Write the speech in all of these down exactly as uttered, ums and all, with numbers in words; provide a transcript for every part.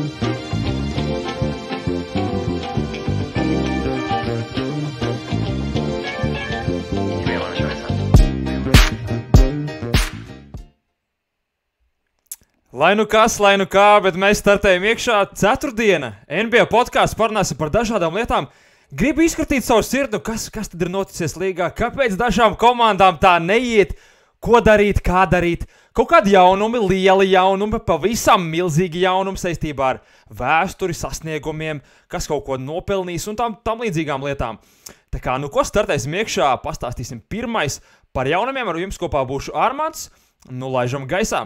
Lai nu kas, lai nu kā, bet mēs startējam iekšā ceturtdiena. N B A podkāsts, parunāsim par dažādām lietām. Gribu izskatīt savu sirdi, nu kas, kas tad ir noticies līgā, kāpēc dažām komandām tā neiet, ko darīt, kā darīt. Kaut kādi jaunumi, lieli jaunumi, pavisam milzīgi jaunumi saistībā ar vēsturi, sasniegumiem, kas kaut ko nopelnīs un tam, tam līdzīgām lietām. Tā kā, nu ko startēsim iekšā, pastāstīsim pirmais par jaunumiem, ar jums kopā būšu Armands, nu laižam gaisā.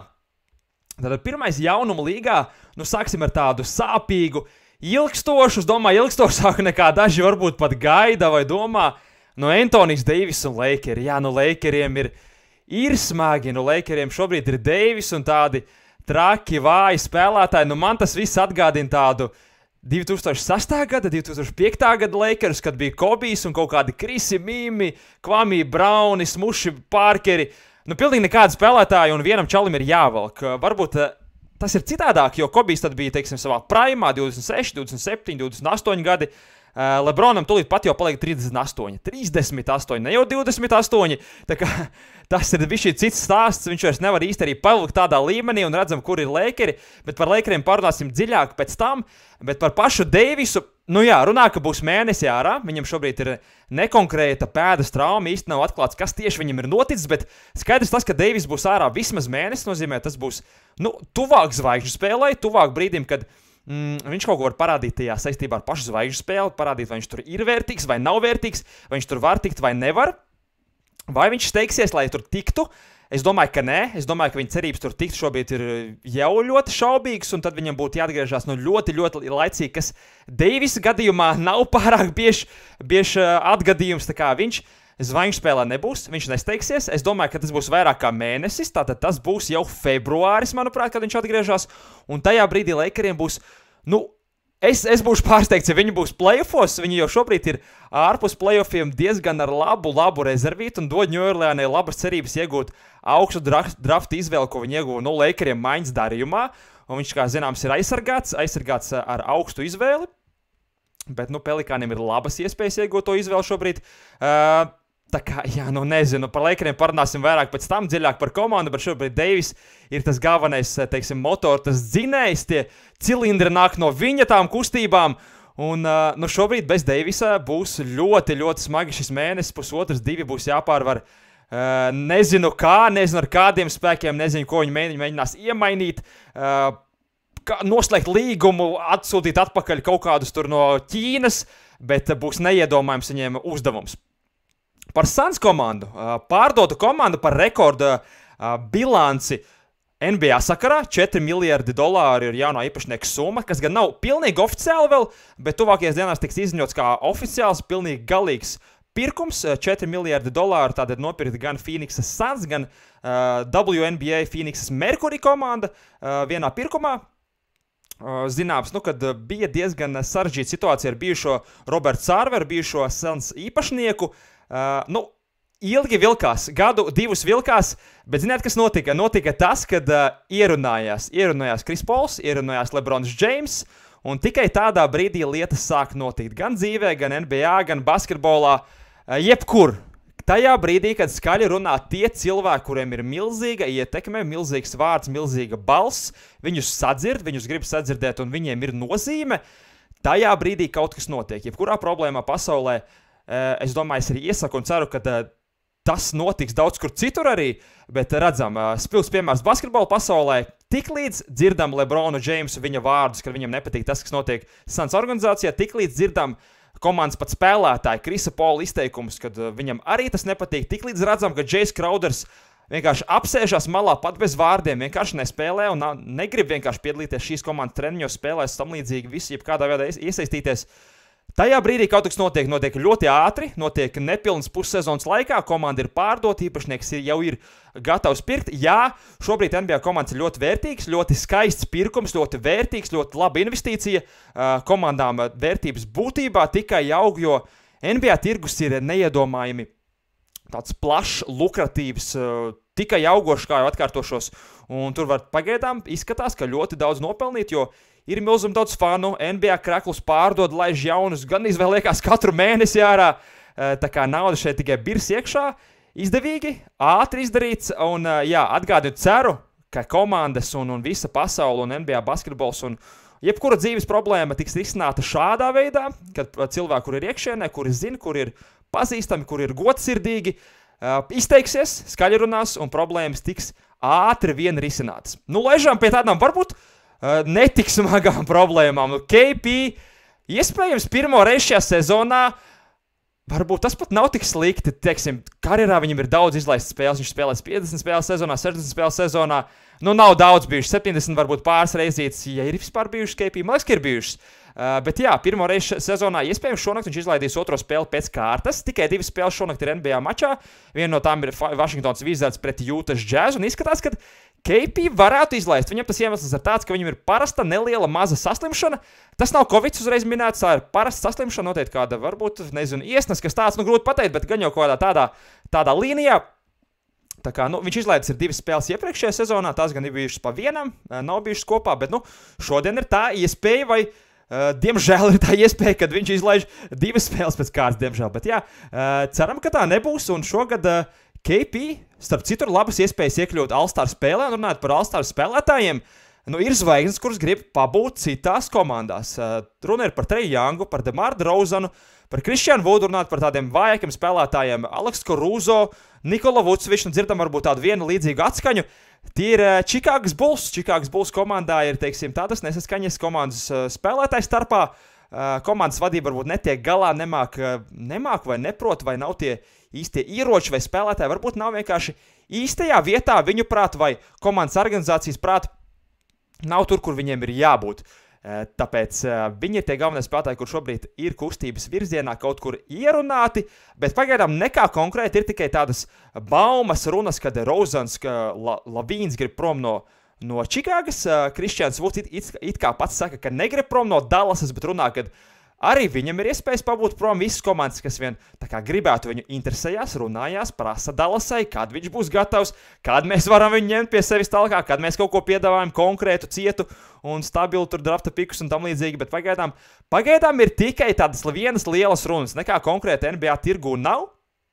Tātad pirmais jaunuma līgā, nu sāksim ar tādu sāpīgu, ilgstošu, es domāju, ilgstošāku nekā daži varbūt pat gaida vai domā, no Anthonijs Deivis un Lakeri. Jā, nu Lakeriem ir, ir smagi, nu Lakeriem šobrīd ir Deivis un tādi traki, vāji spēlētāji, nu man tas viss atgādina tādu divi tūkstoši sestā gada, divi tūkstoši piektā gada Lakers, kad bija Kobijs un kaut kādi Krisi Mimi, Kvami Brauni, Smuši Parkeri. Nu, pilnīgi nekāda spēlētāja, un vienam čalim ir jāvelk. Varbūt tas ir citādāk, jo Kobijs tad bija, teiksim, savā primā divdesmit seši, divdesmit septiņi, divdesmit astoņi gadi. Lebronam tūlīt pat jau paliek trīsdesmit astoņi, trīsdesmit astoņi, ne jau divdesmit astoņi. Tā kā tas ir bišķi cits stāsts, viņš vairs nevar īsti arī pavilkt tādā līmenī un redzam, kur ir Lakeri, bet par Lakeriem parunāsim dziļāk pēc tam, bet par pašu Deivisu, nu jā, runā, ka būs mēnesi ārā, viņam šobrīd ir nekonkrēta pēdas trauma, īsti nav atklāts, kas tieši viņam ir noticis, bet skaidrs tas, ka Deivis būs ārā vismaz mēnesi, nozīmē, tas būs, nu, tuvāk zvaigžņu spēlē, tuvāk brīdim, kad Mm, viņš kaut ko var parādīt tajā saistībā ar pašu zvaigžņu spēli, parādīt, vai viņš tur ir vērtīgs vai nav vērtīgs, vai viņš tur var tikt vai nevar, vai viņš steigsies, lai tur tiktu. Es domāju, ka nē, es domāju, ka viņa cerības tur tikt šobrīd ir jau ļoti šaubīgas, un tad viņam būtu jāatgriežas no ļoti, ļoti laicīgi, kas Deivisa gadījumā nav pārāk bieži, bieži atgadījums, tā kā viņš zvaigžņu spēlē nebūs, viņš nesteigsies. Es domāju, ka tas būs vairāk kā mēnesis, tātad tas būs jau februāris, manuprāt, kad viņš atgriežas. Un tajā brīdī Lakeriem būs, nu, es, es būšu pārsteigts, ja viņi būs playoffos. Viņi jau šobrīd ir ārpus playoffiem diezgan ar labu, labu rezervītu un dod Ņujorkā labas cerības iegūt augstu drafta izvēli, ko viņi ieguva no Lakeriem maiņas darījumā. Un viņš, kā zināms, ir aizsargāts, aizsargāts ar augstu izvēli. Bet, nu, Pelikāniem ir labas iespējas iegūt to izvēli šobrīd. Uh, Tā kā, jā, nu nezinu, par Lakeriem parunāsim vairāk pēc tam, dziļāk par komandu, bet šobrīd Deivis ir tas galvenais, teiksim, motor, tas dzinējs, tie cilindri nāk no viņa tām kustībām, un, uh, nu, šobrīd bez Deivisa būs ļoti, ļoti smagi šis mēnesis, pusotrs, divi būs jāpārvar, uh, nezinu kā, nezinu ar kādiem spēkiem, nezinu, ko viņi mēģinās iemainīt, uh, kā, noslēgt līgumu, atsūtīt atpakaļ kaut kādus tur no Ķīnas, bet būs neiedomājams viņiem uzdevums. Par Suns komandu, pārdotu komandu par rekorda bilanci N B A sakarā, četri miljardi dolāri ir jaunā īpašnieka summa, kas gan nav pilnīgi oficiāli vēl, bet tuvākajās dienās tiks izziņots kā oficiāls, pilnīgi galīgs pirkums, četri miljardi dolāri, tātad nopirkt gan Phoenixas Suns, gan uh, W N B A Phoenixas Mercury komanda uh, vienā pirkumā. Uh, zināms, nu, kad bija diezgan sarežģīta situācija ar bijušo Robertu Sarveru, bijušo Suns īpašnieku. Uh, nu, ilgi vilkās, gadu divus vilkās, bet ziniet, kas notika? Notika tas, kad uh, ierunājās, ierunājās Chris Pauls, ierunājās LeBrons James, un tikai tādā brīdī lietas sāk notikt gan dzīvē, gan N B A, gan basketbolā, uh, jebkur. Tajā brīdī, kad skaļi runā tie cilvēki, kuriem ir milzīga ietekme, milzīgs vārds, milzīga balss, viņus sadzird, viņus grib sadzirdēt, un viņiem ir nozīme, tajā brīdī kaut kas notiek. Jebkurā problēmā pasaulē, es domāju, es arī iesaku un ceru, ka tas notiks daudz kur citur arī, bet redzam, spilgs piemērs basketbola pasaulē, tik līdz dzirdam LeBronu Jamesu viņa vārdus, ka viņam nepatīk tas, kas notiek Suns organizācijā, tik līdz dzirdam komandas pat spēlētāji Krisa Paula izteikumus, kad viņam arī tas nepatīk, tik līdz redzam, ka Jace Crowders vienkārši apsēžās malā pat bez vārdiem, vienkārši nespēlē un negrib vienkārši piedalīties šīs komandas treniņos, spēlēs tam līdzīgi, visi jebkādā veidā iesaistīties. Tajā brīdī kaut kas notiek, notiek ļoti ātri, notiek nepilnas pussezonas laikā, komanda ir pārdota, īpašnieks ir, jau ir gatavs pirkt. Jā, šobrīd N B A komandas ir ļoti vērtīgs, ļoti skaists pirkums, ļoti vērtīgs, ļoti laba investīcija. Komandām vērtības būtībā tikai aug, jo N B A tirgus ir neiedomājami tāds plašs, lukratīvs, tikai augošs, kā jau atkārtošos, un tur var pagaidām izskatās, ka ļoti daudz nopelnīt, jo ir milzum daudz fanu, N B A kreklus pārdod, laiž jaunus, gan izvēlēkās katru mēnesi ārā, tā kā nauda šeit tikai birs iekšā, izdevīgi, ātri izdarīts, un jā, atgādinu ceru, ka komandas un, un visa pasaule un N B A basketbols un jebkura dzīves problēma tiks risināta šādā veidā, kad cilvēki, kur ir iekšienē, kuri zina, kur ir pazīstami, kur ir godsirdīgi, uh, izteiksies, skaļi runās un problēmas tiks ātri vien risinātas. Nu, ležām pie tādām varbūt uh, netik smagām problēmām. Nu, K P iespējams pirmo reizi šajā sezonā, varbūt tas pat nav tik slikti, teiksim, karjerā viņam ir daudz izlaistas spēles, viņš spēlēs piecdesmit spēles sezonā, sešdesmit spēles sezonā, nu nav daudz bijuši, septiņdesmit varbūt pāris reizītes, ja ir vispār bijušas K P, man liekas, ka ir bijušas. Uh, bet jā, pirmo reizi sezonā iespējams šonakt viņš izlaidīs otro spēli pēc kārtas, tikai divas spēles šonakt ir N B A mačā, viena no tām ir Washingtons Wizards pret Utah Jazz, un izskatās, ka K P varētu izlaist. Viņam tas iemesls ir tāds, ka viņam ir parasta neliela maza saslimšana. Tas nav Covid uzreiz minēts, tā ir parasta saslimšana, noteikti kāda, varbūt, nezinu, iesnas, kas tāds, nu grūti pateikt, bet gan jau kādā tādā, tādā līnijā. Tā kā, nu, viņš izlaidis ir divas spēles iepriekšējā sezonā, tās gan ir bijušas pa vienam, nav bijušas kopā, bet, nu, šodien ir tā iespēja vai Uh, diemžēl ir tā iespēja, kad viņš izlaiž divas spēles pēc kārtas, diemžēl. Bet jā, uh, ceram, ka tā nebūs. Un šogad uh, K P, starp citu, ir labas iespējas iekļūt All-Star spēlē. Un runājot par All-Star spēlētājiem, nu, ir zvaigznes, kuras grib pabūt citās komandās. Uh, runa ir par Treju Youngu, par DeMar DeRozanu, par Christianu Woodu, runāt par tādiem vājākiem spēlētājiem, Aleksu Caruso, Nikola Vuceviču, un dzirdam varbūt tādu vienu līdzīgu atskaņu. Tie ir uh, Chicagas Bulls. Chicagas Bulls komandā ir, teiksim, tādas nesaskaņas komandas uh, spēlētāju starpā. Uh, komandas vadība varbūt netiek galā, nemāk, uh, nemāk vai neprot, vai nav tie īstie ieroči vai spēlētāji. Varbūt nav vienkārši īstajā vietā viņu prāt vai komandas organizācijas prāt nav tur, kur viņiem ir jābūt. Uh, tāpēc uh, viņi ir tie galvenie spēlētāji, kur šobrīd ir kustības virzienā kaut kur ierunāti, bet pagaidām nekā konkrēti ir tikai tādas baumas runas, kad Rozans, ka La, Lavīns grib prom no, no Čikāgas, uh, Kristians Vuds it, it, it kā pats saka, ka negrib prom no Dallasas, bet runā, kad arī viņam ir iespējas pabūt prom visas komandas, kas vien tā kā gribētu viņu interesējās, runājās, prasa Dallasai, kad viņš būs gatavs, kad mēs varam viņu ņemt pie sevis talkā, kad mēs kaut ko piedāvājam konkrētu, cietu un stabilu tur drafta pikus un tam līdzīgi, bet pagaidām, pagaidām ir tikai tādas vienas lielas runas, nekā konkrēti N B A tirgū nav.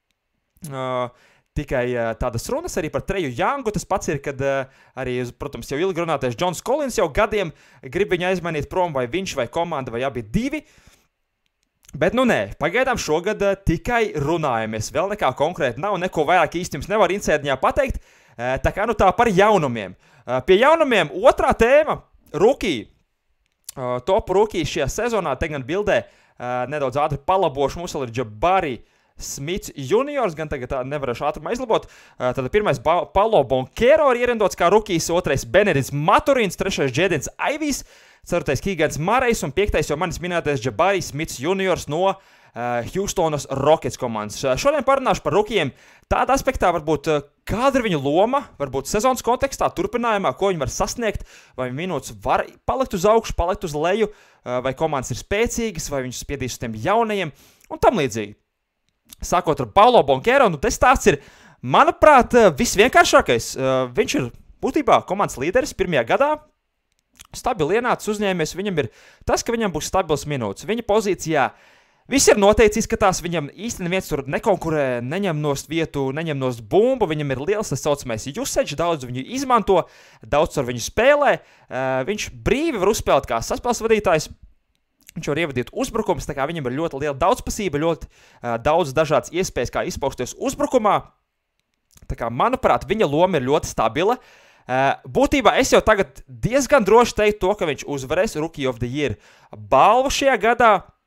Uh, tikai uh, tādas runas arī par Treju Youngu, tas pats ir, kad uh, arī, protams, jau ilgi runātais Džons Kolins jau gadiem grib viņu aizmainīt prom, vai viņš, vai komanda, vai abi divi. Bet, nu nē, pagaidām šogad uh, tikai runājamies, vēl nekā konkrēti nav, neko vairāk īsti jums nevar insēdiņā pateikt, uh, tā kā nu tā par jaunumiem. Uh, pie jaunumiem otrā tēma, rookie, uh, top rookie šajā sezonā, te gan bildē uh, nedaudz ātri palabošu, mums vēl ir Jabari Smits juniors, gan tagad tā nevarēšu ātrumā izlabot. Uh, tad pirmais ba Paolo Banchero ir ierindots kā rookies, otrais Benedikts Maturins, trešais Džedins Aivijs, ceturtais Keegans Murrejs un piektais jau manis minētais Jabari Smits juniors no uh, Houstonas Rockets komandas. Uh, šodien parunāšu par rookijiem tādā aspektā, varbūt uh, kāda ir viņu loma, varbūt sezonas kontekstā, turpinājumā, ko viņi var sasniegt, vai minūtes var palikt uz augšu, palikt uz leju, uh, vai komandas ir spēcīgas, vai viņus spiedīs uz tiem jaunajiem un tam līdzīgi. Sākot ar Paolo Banchero, nu tas stāsts ir, manuprāt, visvienkāršākais. Viņš ir būtībā komandas līderis pirmajā gadā, stabili ienācis uzņēmies, viņam ir tas, ka viņam būs stabils minūtes. Viņa pozīcijā viss ir noteikts, izskatās, viņam īsti neviens tur nekonkurē, neņem nost vietu, neņem nost bumbu, viņam ir liels tas saucamais usage, daudz viņu izmanto, daudz ar viņu spēlē, viņš brīvi var uzspēlēt kā saspēles vadītājs. Viņš var ievadīt uzbrukums, tā kā viņam ir ļoti liela daudzpusība, ļoti uh, daudz dažādas iespējas, kā izpausties uzbrukumā. Tā kā, manuprāt, viņa loma ir ļoti stabila. Uh, būtībā es jau tagad diezgan droši teiktu to, ka viņš uzvarēs Rookie of the Year balvu šajā gadā,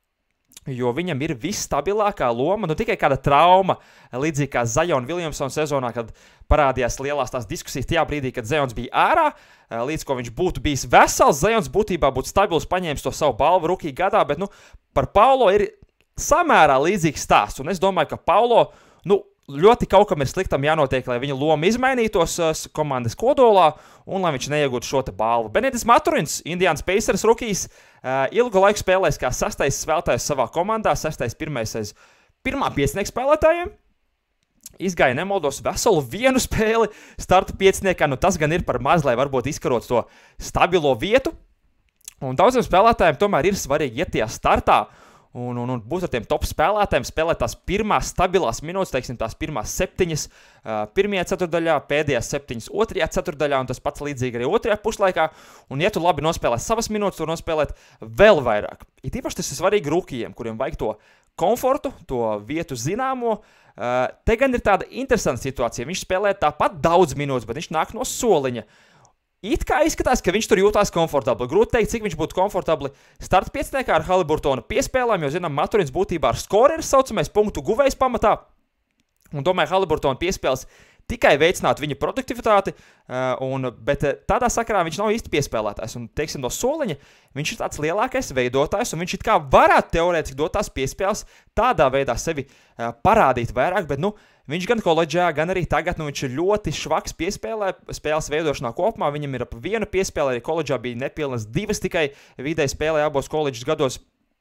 jo viņam ir visstabilākā loma, nu tikai kāda trauma, līdzīgi kā Zion Williamson sezonā, kad parādījās lielās tās diskusijas tajā brīdī, kad Zions bija ārā, līdz ko viņš būtu bijis vesels, Zions būtībā būtu stabils, paņēmis to savu balvu rookie gadā, bet, nu, par Paulo ir samērā līdzīgs stāsts, un es domāju, ka Paulo, nu, ļoti kaut kam ir sliktam jānotiek, lai viņa loma izmainītos uh, komandas kodolā un lai viņš neiegūtu šo te balvu. Benedikts Maturins, Indians Pacers rookies, uh, ilgu laiku spēlēs kā sastais spēlētājs savā komandā, sastais pirmais aiz pirmā piecinieka spēlētājiem. izgāja nemaldos veselu vienu spēli starta pieciniekā. Nu, tas gan ir par maz, lai varbūt izkarot to stabilo vietu. Un daudziem spēlētājiem tomēr ir svarīgi iet tajā startā un, un, un būt ar tiem top spēlētājiem, spēlēt tās pirmās stabilās minūtes, teiksim, tās pirmās septiņas uh, pirmajā ceturdaļā, pēdējās septiņas otrajā ceturdaļā, un tas pats līdzīgi arī otrajā puslaikā. Un, ja tu labi nospēlē savas minūtes, tu nospēlēt vēl vairāk. It īpaši tas ir svarīgi rūkījiem, kuriem vajag to komfortu, to vietu zināmo. Uh, te gan ir tāda interesanta situācija. Viņš spēlē tāpat daudz minūtes, bet viņš nāk no soliņa. It kā izskatās, ka viņš tur jūtās komfortabli. Grūti teikt, cik viņš būtu komfortabli starta pieciniekā ar Haliburtona piespēlēm, jo, zinām, Maturins būtībā ar skoreris saucamais punktu guvējs pamatā. Un domāju, Haliburtona piespēles tikai veicināt viņa produktivitāti, uh, un, bet tādā sakarā viņš nav īsti piespēlētājs. Un, teiksim, no soliņa viņš ir tāds lielākais veidotājs, un viņš it kā varētu teorētiski dot tās piespēles tādā veidā sevi uh, parādīt vairāk, bet, nu, viņš gan koledžā, gan arī tagad, nu, viņš ir ļoti švaks piespēlē, spēles veidošanā kopumā. Viņam ir ap vienu piespēli, arī koledžā bija nepilnas divas tikai vidēji spēlē abos koledžas gados.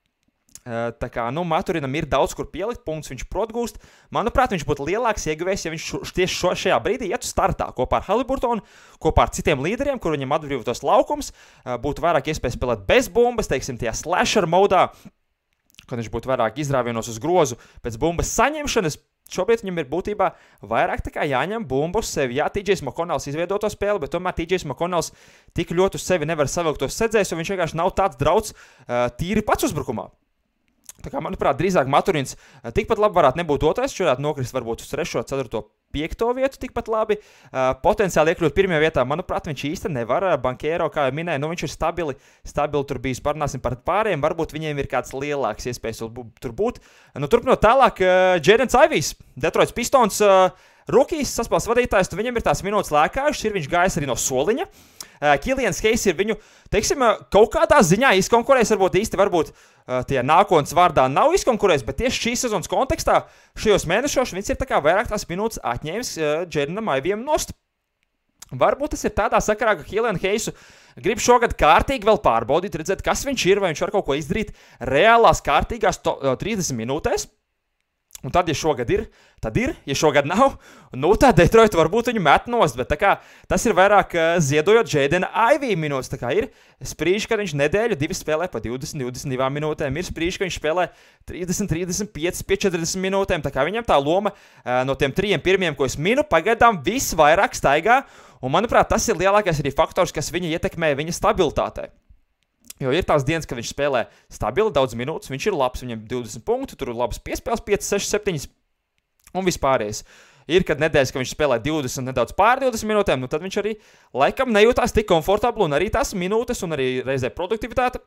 Tā kā, nu, Maturinam ir daudz, kur pielikt punktus, viņš prot gūst. Manuprāt, viņš būtu lielāks ieguvējs, ja viņš tieši šo, šajā brīdī ietu startā kopā ar Haliburtonu, kopā ar citiem līderiem, kur viņam atbrīvotos laukums, būtu vairāk iespējas spēlēt bez bumbas, teiksim, tajā slasher modā, kad viņš būtu vairāk izrāvienos uz grozu pēc bumbas saņemšanas. Šobrīd viņam ir būtībā vairāk tā kā jāņem bumbu uz sevi. Jā, T J McConnells izveido to spēli, bet tomēr T J McConnells tik ļoti uz sevi nevar savilkt tos sedzējus, un viņš vienkārši nav tāds drauds uh, tīri pats uzbrukumā. Tā kā, manuprāt, drīzāk Maturins uh, tikpat labi varētu nebūt otrais, viņš varētu nokrist varbūt uz trešo, ceturto, piekto vietu tikpat labi. Uh, potenciāli iekļūt pirmajā vietā, manuprāt, viņš īsti nevar. Uh, Banchero, kā jau minēju, nu viņš ir stabili, stabili tur bijis, parunāsim par pārējiem, varbūt viņiem ir kāds lielāks iespējas tur būt. Nu, turpinot tālāk, uh, Jadens Ivijs, Detroits Pistons, uh, rookies, saspēles vadītājs, tu viņam ir tās minūtes lēkājušas, ir viņš gājis arī no soliņa. Uh, Kilians Hayes ir viņu, teiksim, uh, kaut kādā ziņā izkonkurējis, varbūt īsti, varbūt uh, tie nākotnes vārdā nav izkonkurējis, bet tieši šīs sezonas kontekstā šajos mēnešos viņš ir tā kā vairāk tās minūtes atņēmis uh, Jadenam Ivijam nost. Varbūt tas ir tādā sakarā, ka Kilian Hayesu grib šogad kārtīgi vēl pārbaudīt, redzēt, kas viņš ir, vai viņš var kaut ko izdarīt reālās kārtīgās to, uh, trīsdesmit minūtēs. Un tad, ja šogad ir, tad ir, ja šogad nav, nu tā Detroit varbūt viņu met nost, bet tā kā tas ir vairāk uh, ziedojot Jadena Ivija minūtes, tā kā ir sprīži, kad viņš nedēļu divi spēlē pa divdesmit, divdesmit divām minūtēm, ir sprīži, ka viņš spēlē trīsdesmit, trīsdesmit pieci, pie četrdesmit minūtēm, tā kā viņam tā loma uh, no tiem trījiem pirmiem, ko es minu, pagaidām viss vairāk staigā, un manuprāt, tas ir lielākais arī faktors, kas viņa ietekmē viņa stabilitātei. Jo ir tās dienas, kad viņš spēlē stabili daudz minūtes, viņš ir labs, viņam divdesmit punktu, tur ir labs piespēles, pieci, seši, septiņi un vispārējais. Ir, kad nedēļas, ka viņš spēlē divdesmit, nedaudz pār divdesmit minūtēm, nu tad viņš arī laikam nejūtās tik komfortabli, un arī tās minūtes, un arī reizē produktivitāte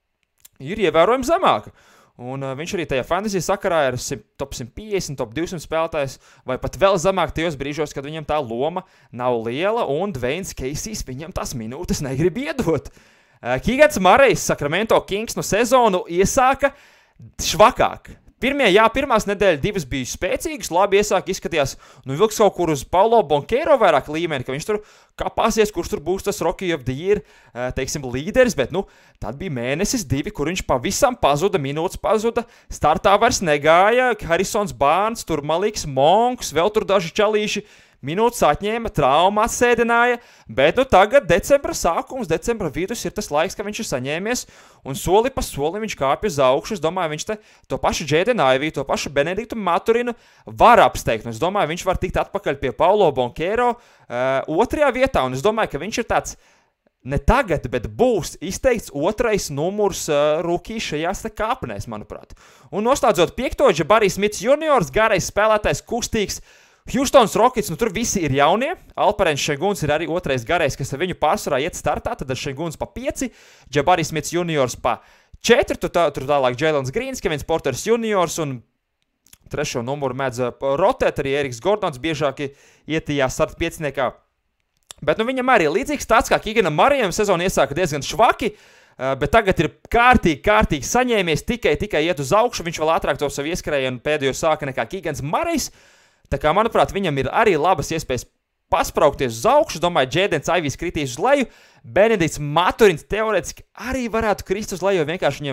ir ievērojami zemāka. Un uh, viņš arī tajā fantasy sakarā ir top simt piecdesmit, top divsimt spēlētājs, vai pat vēl zemāk tajos brīžos, kad viņam tā loma nav liela, un Dwaynes Casey's viņam tās minūtes negrib iedot. Kigats Marejs, Sacramento Kings no sezonu iesāka švakāk. Pirmie, jā, pirmās nedēļas divas bija spēcīgas, labi iesāk, izskatījās, nu vilks kaut kur uz Paulo Banchero vairāk līmeni, ka viņš tur kapāsies, kurš tur būs tas Rookie of the Year, teiksim, līderis, bet, nu, tad bija mēnesis divi, kur viņš pavisam pazuda, minūtes pazuda, startā vairs negāja, Harrisons Barnes, tur Maliks Monks, vēl tur daži čalīši, minūtes atņēma, trauma atsēdināja, bet nu tagad decembra sākums, decembra vidus ir tas laiks, ka viņš ir saņēmies, un soli pa soli viņš kāpj uz augšu. Es domāju, viņš te to pašu Jadenu Iviju, to pašu Benediktu Maturinu var apsteigt, un es domāju, viņš var tikt atpakaļ pie Paulo Banchero uh, otrajā vietā, un es domāju, ka viņš ir tāds ne tagad, bet būs izteikts otrais numurs uh, rookie šajās te kāpnēs, manuprāt. Un noslēdzot piekto, Jabari Smits juniors, garais spēlētājs, kustīgs, Houstons Rockets, nu tur visi ir jaunie. Alperens Šenguns ir arī otrais garais, kas ar viņu pārsvarā iet startā, tad ar Šenguns pa pieci, Jabari Smits juniors pa četri, tur, tā, tur tālāk Jēlens Grīns, Kevins Porters juniors un trešo numuru mēdz rotēt, arī Eriks Gordons biežāk iet tajā starta pieciniekā. Bet nu viņam arī līdzīgs tāds, kā Kiganam Marijam sezonu iesāka diezgan švaki, bet tagad ir kārtīgi, kārtīgi saņēmies, tikai, tikai iet uz augšu, viņš vēl ātrāk to savu ieskrējienu pēdējo sāka nekā Kigans Marijs. Tā kā, manuprāt, viņam ir arī labas iespējas paspraukties uz augšu. Domāju, Jadens Ivijs kritīs uz leju. Benedikts Maturins teorētiski arī varētu krist uz leju, jo vienkārši viņam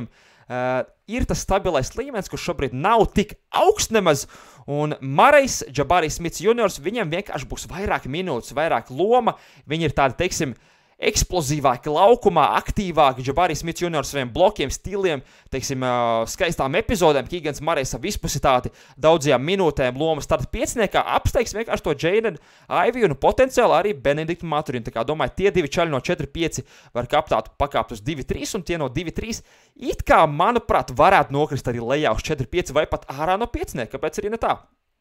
uh, ir tas stabilais līmenis, kurš šobrīd nav tik augsts nemaz, un Marejs, Džabarijs Smits juniors, viņam vienkārši būs vairāk minūtes, vairāk loma, viņi ir tādi, teiksim, eksplozīvāki laukumā, aktīvāki, Džabarijs Smits juniors saviem blokiem, stiliem, teiksim, skaistām epizodēm, Keegans Marejs savu vispusitāti, daudzajām minūtēm, loma starta pieciniekā, apsteigs vienkārši to Jaden Ivey un potenciāli arī Benediktu Maturinu. Tā kā domāju, tie divi čaļi no četri pieci var kaptāt, pakāpt uz divi trīs, un tie no divi trīs it kā, manuprāt, varētu nokrist arī lejā uz četri pieci vai pat ārā no piecinieka, kāpēc arī ne tā?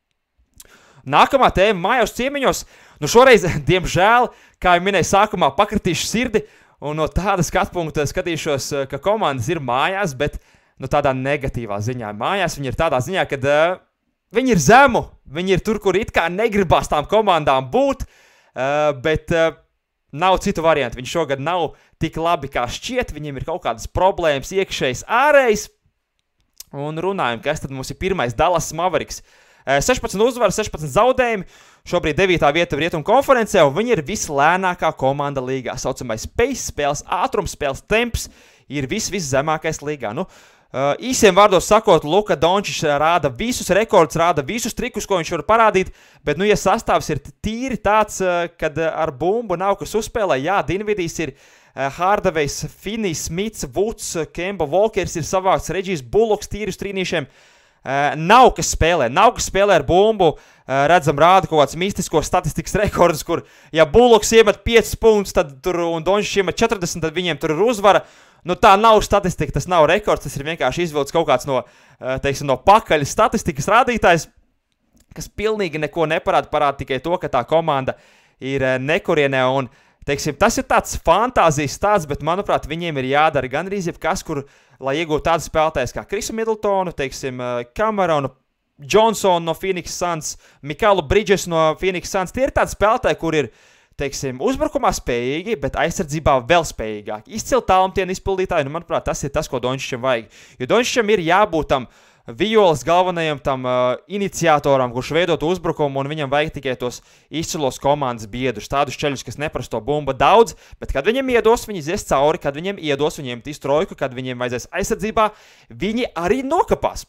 Nākamā tēma mājās ciemiņos, nu šoreiz, diemžēl, kā jau minēju sākumā, pakritīšu sirdi, un no tāda skatu punkta skatīšos, ka komandas ir mājās, bet nu, tādā negatīvā ziņā. Mājās viņi ir tādā ziņā, ka uh, viņi ir zemu, viņi ir tur, kur it kā negribās tām komandām būt, uh, bet uh, nav citu variantu. Viņi šogad nav tik labi, kā šķiet, viņiem ir kaut kādas problēmas, iekšējas, ārējas, un runājam, kas tad mums ir pirmais Dallas Mavericks. sešpadsmit uzvaras, sešpadsmit zaudējumi, šobrīd devītā vieta Rietumu konferencē, un viņi ir vislēnākā komanda līgā. Saucamais pace, spēles ātrums, spēles temps ir vis, viszemākais līgā. Nu, īsiem vārdos sakot, Luka Dončičs rāda visus rekordus, rāda visus trikus, ko viņš var parādīt, bet, nu, ja sastāvs ir tīri tāds, kad ar bumbu nav kas uzspēlē, jā, Dinvidijs ir Hardavejs, Finnijs, Smits, Woods, Kemba Walkers ir savāks, Regijs Bullocks tīri uz trīnīšiem. Uh, nav kas spēlē, nav kas spēlē ar bumbu, uh, redzam rāda kaut kāds mistiskos statistikas rekordus, kur, ja Bullocks iemet piecus punktus, tad tur, un Dončičs iemet četrdesmit, tad viņiem tur ir uzvara. Nu, tā nav statistika, tas nav rekords, tas ir vienkārši izvilkts kaut kāds no, uh, teiksim, no pakaļas statistikas rādītājs, kas pilnīgi neko neparāda, parāda tikai to, ka tā komanda ir uh, nekurienē, un, teiksim, tas ir tāds fantāzijas stāsts, bet, manuprāt, viņiem ir jādara gandrīz jebkas, kur lai iegūtu tādu spēlētājus kā Krisu Middletonu, teiksim, Cameronu, Johnsonu no Phoenix Suns, Mikalu Bridges no Phoenix Suns. Tie ir tādi spēlētāji, kur ir, teiksim, uzbrukumā spējīgi, bet aizsardzībā vēl spējīgāki. Izcili talantiem izpildītāji, nu, manuprāt, tas ir tas, ko Dončičam vajag. Jo Dončičam ir jābūt tam violas galvenajam tam uh, iniciatoram, kurš veidot uzbrukumu, un viņam vajag tikai tos izcilos komandas biedrus, tādus ceļus, kas neprasto bumbu daudz, bet kad viņiem iedos, viņi ies cauri, kad viņiem iedos, viņiem tīs trojku, kad viņiem vajadzēs aizsardzībā, viņi arī nokapās.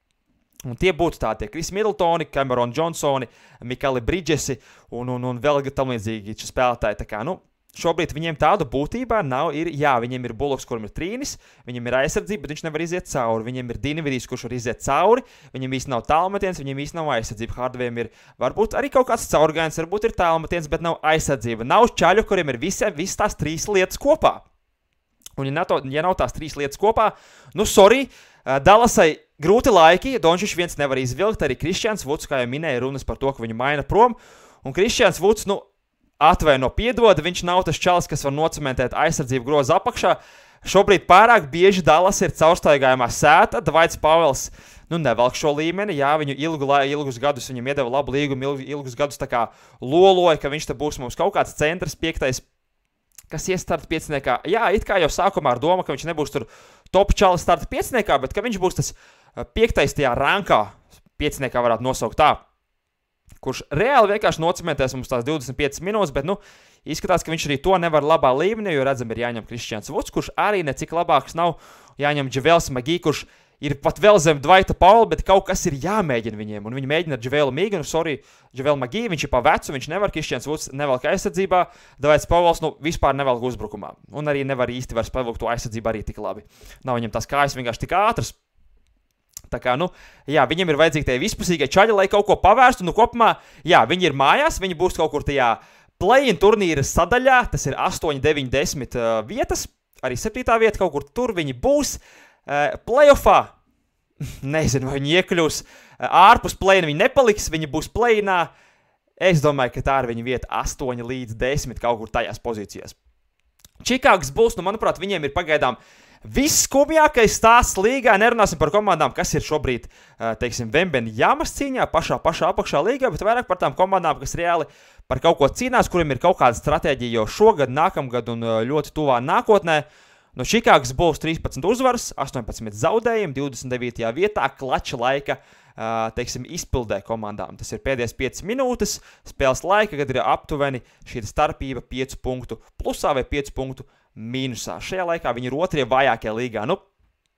Un tie būtu tādi Kris Middletoni, Cameron Johnsoni, Mikali Bridgesi un, un, un vēl tam līdzīgi spēlētāji. Tā kā, nu, šobrīd viņiem tādu būtībā nav, ir, jā, viņiem ir Bullocks, kuram ir trīnis, viņiem ir aizsardzība, bet viņš nevar iziet cauri, viņiem ir Dinvidijs, kurš var iziet cauri, viņiem īsti nav tālmetiens, viņiem īsti nav aizsardzība, Hardavejam ir varbūt arī kaut kāds caurgājums, varbūt ir tālmetiens, bet nav aizsardzība, nav čaļu, kuriem ir visi, visi tās trīs lietas kopā. Un ja nav, to, ja nav tās trīs lietas kopā, nu, sorry, Dallasai grūti laiki, Dončičs viens nevar izvilkt, arī Kristians Woods, kā jau minēja, runas par to, ka viņu maina prom, un Kristians Woods, nu, atvaino piedod, viņš nav tas čalis, kas var nocementēt aizsardzību groza apakšā. Šobrīd pārāk bieži Dallas ir caurstaigājumā sēta, Dvaits Pavels, nu, nevelk šo līmeni, jā, viņu ilgu, ilgus gadus, viņam iedeva labu līgumu, ilg, ilgus gadus tā kā loloja, ka viņš te būs mums kaut kāds centrs, piektais, kas ies starta pieciniekā. Jā, it kā jau sākumā ar domu, ka viņš nebūs tur top čalis starta pieciniekā, bet ka viņš būs tas piektais tajā rankā, pieciniekā varētu nosaukt tā, kurš reāli vienkārši nocementēs mums tās divdesmit piecas minūtes, bet, nu, izskatās, ka viņš arī to nevar labā līmenī, jo redzam, ir jāņem Kristians Woods, kurš arī necik labāks nav, jāņem Javels Magī, kurš ir pat vēl zem Dvaita Paula, bet kaut kas ir jāmēģina viņiem, un viņi mēģina ar Javelu Mīgu, nu, sorry, Javel Magī, viņš ir pa vecu, viņš nevar, Kristians Woods nevelk aizsardzībā, Dvaits Pauls, nu, vispār nevelk uzbrukumā, un arī nevar īsti vairs pavilkt to aizsardzību arī tik labi. Nav viņam tās kājas vienkārši tik ātras. Tā kā, nu, jā, viņiem ir vajadzīgi tie vispusīgie čaļi, lai kaut ko pavērstu, nu, kopumā, jā, viņi ir mājās, viņi būs kaut kur tajā play-in turnīra sadaļā, tas ir astoņi, deviņi, desmit uh, vietas, arī septītā vieta kaut kur tur viņi būs, uh, play-offā, nezinu, vai viņi iekļūs, uh, ārpus play-in viņi nepaliks, viņi būs play-inā, es domāju, ka tā ir viņa vieta astoņi līdz desmit kaut kur tajās pozīcijās. Čikāgas Bulls, nu, manuprāt, viņiem ir pagaidām viss skumjākais stāsts līgā, nerunāsim par komandām, kas ir šobrīd, teiksim, Vembenjamas cīņā, pašā, pašā apakšā līgā, bet vairāk par tām komandām, kas reāli par kaut ko cīnās, kuriem ir kaut kāda stratēģija jau šogad, nākamgad un ļoti tuvā nākotnē. No Čikāgas Bulls trīspadsmit uzvaras, astoņpadsmit zaudējumi, divdesmit devītajā vietā, klača laika, teiksim, izpildē komandām. Tas ir pēdējās piecas minūtes, spēles laika, kad ir aptuveni šī starpība piecu punktu plusā vai piecu punktu mīnusā. Šajā laikā viņi ir otrie vājākie līgā. Nu,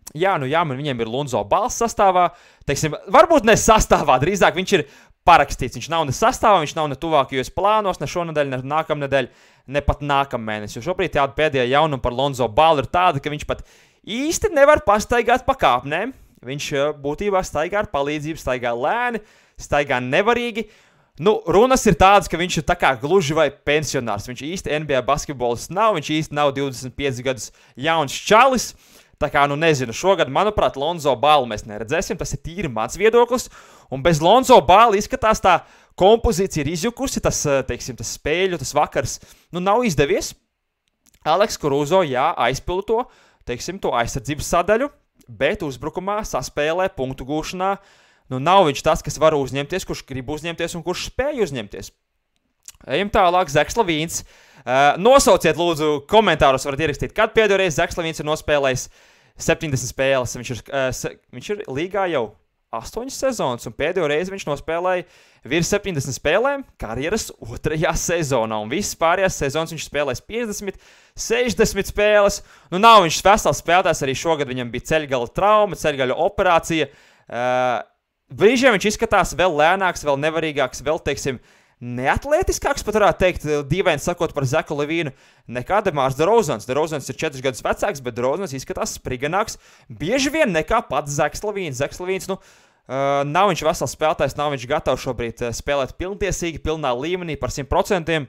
Jā, nu jā, man viņiem ir Lonzo Balls sastāvā. Teiksim, varbūt ne sastāvā, drīzāk viņš ir parakstīts. Viņš nav ne sastāvā, viņš nav ne tuvākajos plānos, ne šonadēļ, ne nākamnedēļ, ne pat nākamēnes. Jo šobrīd tāda pēdējā jaunuma par Lonzo Ballu ir tāda, ka viņš pat īsti nevar pastaigāt pa kāpnēm. Viņš būtībā staigā ar palīdzību, staigā lēni, staigā nevarīgi. Nu, runas ir tādas, ka viņš ir tā kā gluži vai pensionārs. Viņš īsti N B A basketbolists nav, viņš īsti nav divdesmit piecus gadus jauns čalis. Tā kā, nu nezinu, šogad, manuprāt, Lonzo Ballu mēs neredzēsim, tas ir tīri mans viedoklis. Un bez Lonzo Ballu izskatās tā kompozīcija ir izjukusi, tas, teiksim, tas spēļu, tas vakars, nu nav izdevies. Aleks Caruso, jā, aizpildu to, teiksim, to aizsardzības sadaļu, bet uzbrukumā, saspēlē, punktu gūšanā, nu nav viņš tas, kas var uzņemties, kurš grib uzņemties un kurš spēj uzņemties. Ejam tālāk, Zeks Lavīns. Uh, nosauciet, lūdzu, komentāros varat ierakstīt, kad pēdējo reizi Zeks Lavīns ir nospēlējis septiņdesmit spēles. Viņš ir, uh, se, viņš ir līgā jau astoņas sezonas, un pēdējo reizi viņš nospēlēja virs septiņdesmit spēlēm karjeras otrajā sezonā. Un visas pārējās sezonas viņš spēlēs piecdesmit, sešdesmit spēles. Nu, nav viņš vesels spēlētājs, arī šogad viņam bija ceļgala trauma, ceļgala operācija. Uh, brīžiem viņš izskatās vēl lēnāks, vēl nevarīgāks, vēl, teiksim, neatlētiskāks, pat varētu teikt, dīvaini sakot par Zeku Lavīnu, nekā Demārs DeRozans. DeRozans ir četrus gadus vecāks, bet DeRozans izskatās spriganāks bieži vien nekā pats Zeks Lavīns. Zeks Lavīns, nu, uh, nav viņš vesels spēlētājs, nav viņš gatavs šobrīd uh, spēlēt pilntiesīgi, pilnā līmenī par simt procentiem,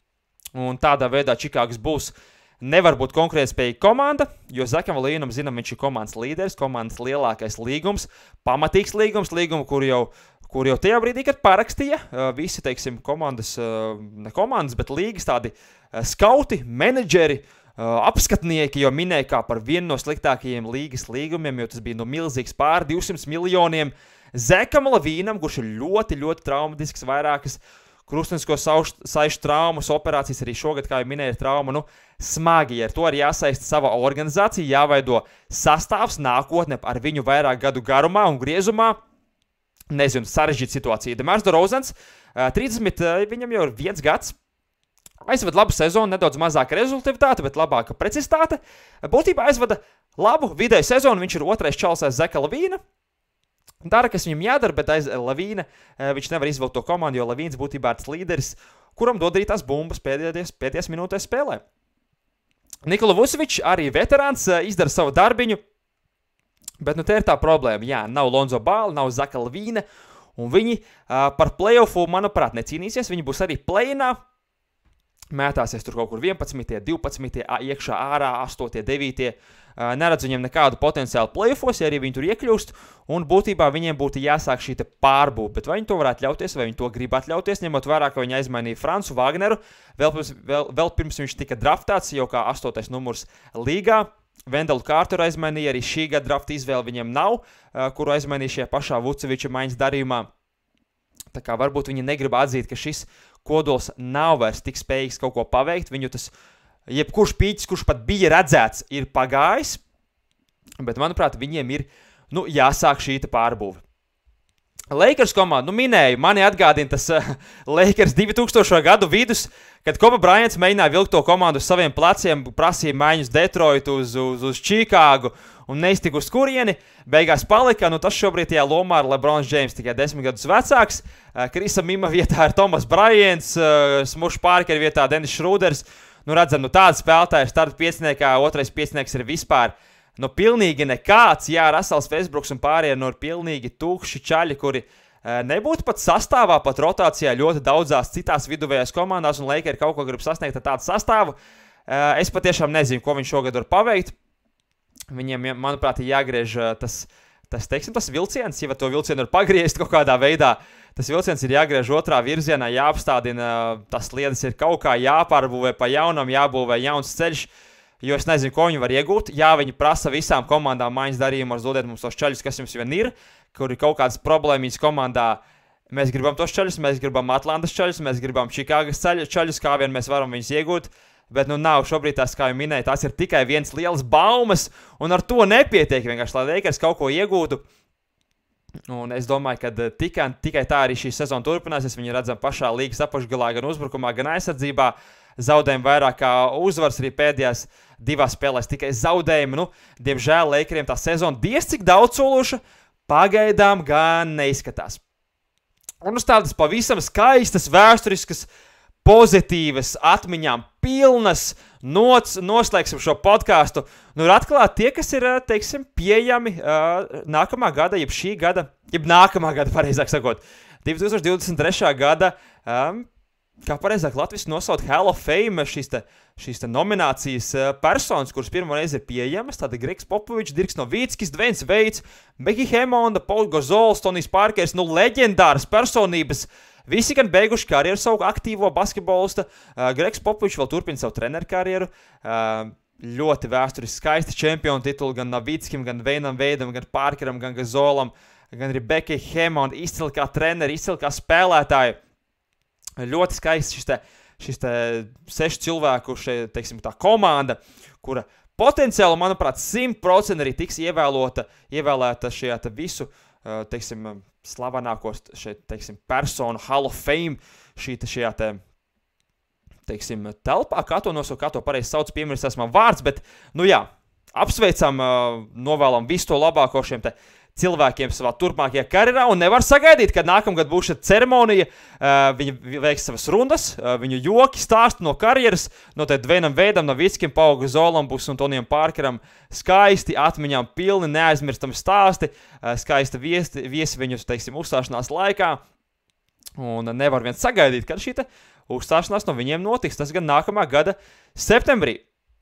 un tādā veidā Čikāgas Bulls nevar būt konkurētspējīga komanda, jo Zekam Lavīnam, zinām, viņš ir komandas līderis, komandas lielākais līgums, pamatīgs līgums, līgumu, kur jau kur jau tajā brīdī, kad parakstīja uh, visi, teiksim, komandas, uh, ne komandas, bet līgas tādi uh, skauti, menedžeri, uh, apskatnieki, jo minēja kā par vienu no sliktākajiem līgas līgumiem, jo tas bija no milzīgs pār divsimt miljoniem. Zekam Lavīnam, kurš ir ļoti, ļoti traumatisks, vairākas krustenisko saišu traumas, operācijas arī šogad, kā jau minēja, trauma, nu, smagi, ar to arī jāsaista sava organizācija, jāveido sastāvs nākotne ar viņu vairāk gadu garumā un griezumā. Nezinu, sarežģīta situācija. Demārs DeRozans, trīsdesmit, viņam jau ir viens gads. Aizvada labu sezonu, nedaudz mazāka rezultatīvitāte, bet labāka precizitāte. Būtībā aizvada labu vidēju sezonu, viņš ir otrais čalis aiz Zeka Lavīna. Dara, kas viņam jādara, bet aiz Lavīna viņš nevar izvilkt to komandu, jo Lavīns būtībā ir tas līderis, kuram dod arī tās bumbas pēdējās, pēdējās minūtēs spēlē. Nikola Vucevičs, arī veterāns, izdara savu darbiņu. Bet nu te ir tā problēma, jā, nav Lonzo Ball, nav Zeka Lavīna, un viņi uh, par playoffu, manuprāt, necīnīsies, viņi būs arī play-inā, mētāsies tur kaut kur vienpadsmitie, divpadsmitie, iekšā ārā, astotie, devītie, uh, neredz viņiem nekādu potenciālu playoffos, ja arī viņi tur iekļūst, un būtībā viņiem būtu jāsāk šī te pārbūve, bet vai viņi to varētu ļauties, vai viņi to grib atļauties, ņemot vērā, ka viņi aizmainīja Francu Vagneru, vēl pirms, vēl, vēl pirms viņš tika draftāts, jau kā astotais numurs līgā. Vendelu Kārteru aizmainīja, arī šī gada drafta izvēle viņiem nav, uh, kuru aizmainīja šajā pašā Vuceviča maiņas darījumā. Tā kā varbūt viņi negrib atzīt, ka šis kodols nav vairs tik spējīgs kaut ko paveikt. Viņu tas, jebkurš pīķis, kurš pat bija redzēts, ir pagājis, bet, manuprāt, viņiem ir, nu, jāsāk šī pārbūve. Lakers komanda, nu minēju, mani atgādina tas uh, Lakers divi tūkstošo gadu vidus, kad Kobe Bryants mēģināja vilkt to komandu uz saviem pleciem, prasīja maiņus Detroitu uz, uz, uz Čikāgu un neiztika uz kurieni, beigās palika, nu tas šobrīd tajā lomā ar LeBrons James, tikai desmit gadus vecāks, uh, Krisa Mima vietā ir Thomas Bryants, uh, Smush Parker vietā Dennis Schröders, nu redzam, nu tāds spēlētājs starta pieciniekā, otrais piecinieks ir vispār, nu, pilnīgi nekāds, jā, Russells Westbrooks un pārējie nu ir pilnīgi tukši čaļi, kuri uh, nebūtu pat sastāvā, pat rotācijā ļoti daudzās citās viduvējās komandās, un Lakers kaut ko grib sasniegt ar tādu sastāvu. Uh, es patiešām nezinu, ko viņš šogad var paveikt. Viņiem, manuprāt, ir jāgriež uh, tas, tas, teiksim, tas vilciens, ja to vilcienu var pagriezt kaut kādā veidā. Tas vilciens ir jāgriež otrā virzienā, jāapstādina, uh, tas lietas ir kaut kā jāpārbūvē pa jaunam, jābūvē jauns ceļš. Jo es nezinu, ko viņi var iegūt. Jā, viņi prasa visām komandām maiņas darījumus, dodiet mums tos čaļus, kas jums vien ir, kur ir kaut kādas problēmas komandā. Mēs gribam tos čaļus, mēs gribam Atlantas čaļus, mēs gribam Čikāgas čaļus, kā vien mēs varam viņus iegūt. Bet nu nav, šobrīd tās, kā jau minēju, tās ir tikai viens liels baumas, un ar to nepietiek vienkārši, lai Lakers kaut ko iegūtu. Un es domāju, ka tikai, tikai tā arī šī sezona turpināsies. Viņi redzam pašā līgas apakšgalā, gan uzbrukumā, gan aizsardzībā. zaudējumi vairāk kā uzvars arī pēdējās divās spēlēs tikai zaudējumi. Nu, diemžēl Lakeriem tā sezona diez cik daudz sološa pagaidām gan neizskatās. Un uz tādas pavisam skaistas, vēsturiskas, pozitīvas, atmiņām pilnas nots, noslēgsim šo podcastu. Nu, ir atklāti tie, kas ir, teiksim, pieejami uh, nākamā gada, jeb šī gada, jeb nākamā gada, pareizāk sakot, divi tūkstoši divdesmit trešā gada, um, kā pareizāk Latvijas nosaukt Hall of Fame, šīs te, šīs te nominācijas uh, personas, kuras pirmo reizi ir pieejamas, tāda Gregs Popovičs, Dirks Novickis, Dwaynes Veids, Becky Hammonda, Paul Gazols, Tonijs Parkers, nu, leģendāras personības. Visi gan beiguši karjeru savu aktīvo basketbolista. Uh, Gregs Popovičs vēl turpina savu treneru karjeru. Uh, ļoti vēsturiski skaisti čempionu titulu gan Novickim, gan Dwayneam Veidam, gan Parkeram, gan Gazolam, gan arī Becky Hammond. Izcili kā treneri, izcili kā spēlētāji. Ļoti skaisti šis te, šis te sešu cilvēku šeit, teiksim, tā komanda, kura potenciāli, manuprāt, simt procenti arī tiks ievēlota, ievēlēta šajā te visu, uh, teiksim, slavenākos šeit, teiksim, personu Hall of Fame šī, šajā te, teiksim, telpā, kā to nosaukt, kā to pareizi sauc, piemirstās man vārds, bet, nu jā, apsveicam, uh, novēlam visu to labāko šiem te cilvēkiem savā turpmākajā karjerā, un nevar sagaidīt, kad nākamgad būs šeit ceremonija, uh, viņi veiks savas rundas, uh, viņu joki stāst no karjeras, no te Dwayneam Veidam, Novickim, Paul Gazolam būs un Tonijam Parkeram skaisti, atmiņām pilni, neaizmirstami stāsti, uh, skaisti viesi, viesi viņus, teiksim, uzstāšanās laikā, un nevar vien sagaidīt, kad šī te uzstāšanās no viņiem notiks, tas gan nākamā gada septembrī.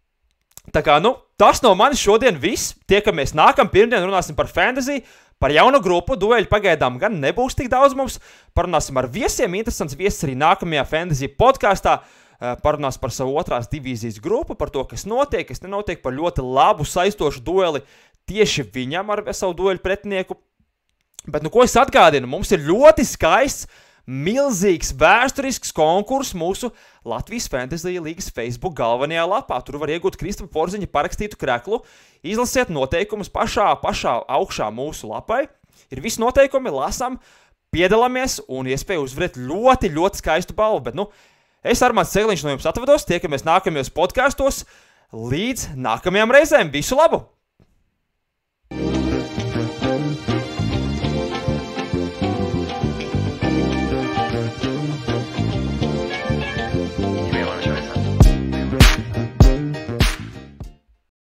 Tā kā, nu, tas no manis šodien viss. Tiekamies nākam pirmdien, runāsim par fantasy, par jaunu grupu, dueļu pagaidām gan nebūs tik daudz mums. Parunāsim ar viesiem, interesants viesis arī nākamajā fantasy podkāstā. Parunās par savu otrās divīzijas grupu, par to, kas notiek, kas nenotiek, par ļoti labu, saistošu dueli tieši viņam ar savu dueļu pretinieku. Bet, nu, ko es atgādinu, mums ir ļoti skaists, milzīgs vēsturisks konkurss mūsu Latvijas Fantasy līgas Facebook galvenajā lapā. Tur var iegūt Kristapa Porziņa parakstītu kreklu. Izlasiet noteikumus pašā, pašā augšā mūsu lapai. Ir visi noteikumi, lasām, piedalāmies un iespēju uzvarēt ļoti, ļoti skaistu balvu. Bet, nu, es Armāns Cegliņš no jums atvados, tiekamies nākamajos podkastos. Līdz nākamajām reizēm. Visu labu!